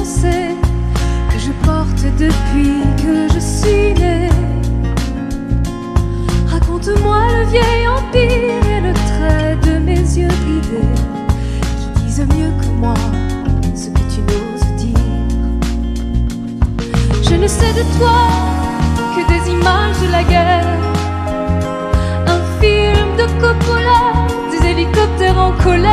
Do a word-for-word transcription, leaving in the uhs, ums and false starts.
pensée que je porte depuis que je suis née. Raconte-moi le vieil empire et le trait de mes yeux bridés qui disent mieux que moi ce que tu n'oses dire. Je ne sais de toi que des images de la guerre, un film de Coppola, des hélicoptères en colère.